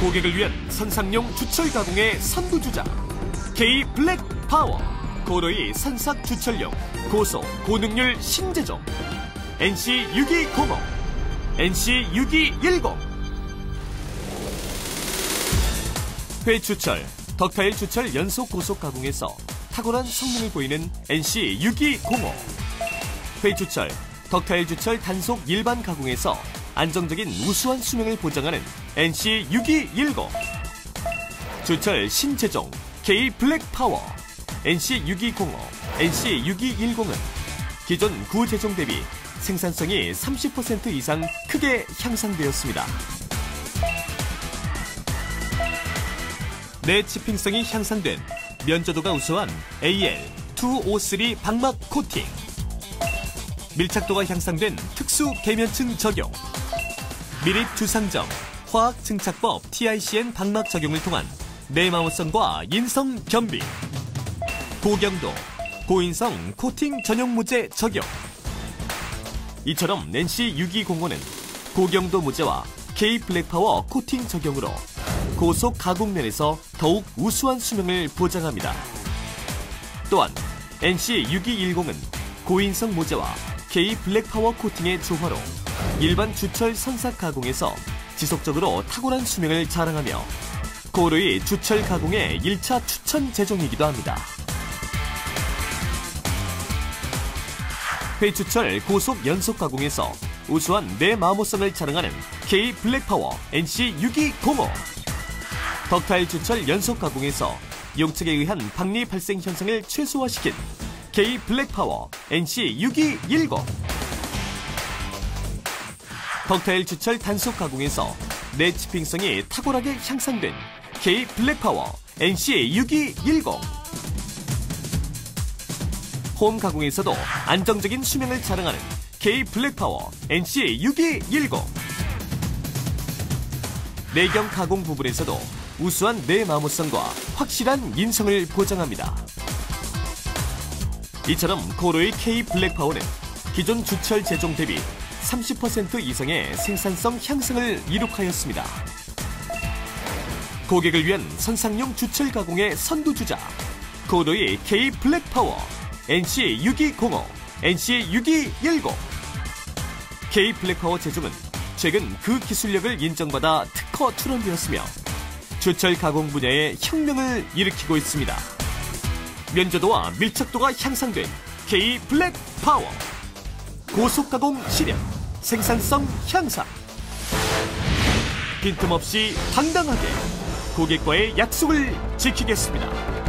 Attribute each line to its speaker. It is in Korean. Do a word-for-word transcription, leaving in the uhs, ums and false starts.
Speaker 1: 고객을 위한 선상용 주철 가공의 선두주자 K 블랙 파워 고로이 산삭 주철용 고속 고능률 신제종 엔씨 육이공오 엔씨 육이일공 회주철 덕타일 주철 연속 고속 가공에서 탁월한 성능을 보이는 엔씨 육이공오 회주철 덕타일 주철 단속 일반 가공에서 안정적인 우수한 수명을 보장하는 엔씨 육이일공 주철 신제종 K 블랙 파워 엔씨 육이공오, 엔씨 육이일공은 기존 구제종 대비 생산성이 삼십 퍼센트 이상 크게 향상되었습니다. 내치핑성이 향상된 면조도가 우수한 에이엘 이오삼 방막 코팅 밀착도가 향상된 특수 계면층 적용 미립 주상점 화학 증착법 티아이씨엔 방막 적용을 통한 내마모성과 인성 겸비 고경도 고인성 코팅 전용 무제 적용 이처럼 엔씨 육이공오는 고경도 무제와 K 블랙 파워 코팅 적용으로 고속 가공면에서 더욱 우수한 수명을 보장합니다. 또한 엔씨 육이일공은 고인성 무제와 K 블랙 파워 코팅의 조화로 일반 주철 선삭 가공에서 지속적으로 탁월한 수명을 자랑하며 고로이 주철 가공의 일 차 추천 제종이기도 합니다. 회주철 고속 연속 가공에서 우수한 내마모성을 자랑하는 K 블랙 파워 엔씨 육이공오 덕타일 주철 연속 가공에서 용측에 의한 박리 발생 현상을 최소화시킨 K 블랙 파워 엔씨 육이일공 덕타일 주철 단속 가공에서 내치핑성이 탁월하게 향상된 K 블랙 파워 엔씨 육이일공 홈 가공에서도 안정적인 수명을 자랑하는 K 블랙 파워 엔씨 육이일공 내경 가공 부분에서도 우수한 내마모성과 확실한 인성을 보장합니다. 이처럼 고로이 K 블랙 파워는 기존 주철 제종 대비 삼십 퍼센트 이상의 생산성 향상을 이룩하였습니다. 고객을 위한 선상용 주철 가공의 선두주자 고로이 K 블랙 파워 엔씨 육이공오, 엔씨 육이일공 K 블랙 파워 제종은 최근 그 기술력을 인정받아 특허 출원되었으며 주철 가공 분야의 혁명을 일으키고 있습니다. 면조도와 밀착도가 향상된 K 블랙 파워 고속 가공 시력, 생산성 향상 빈틈없이 당당하게 고객과의 약속을 지키겠습니다.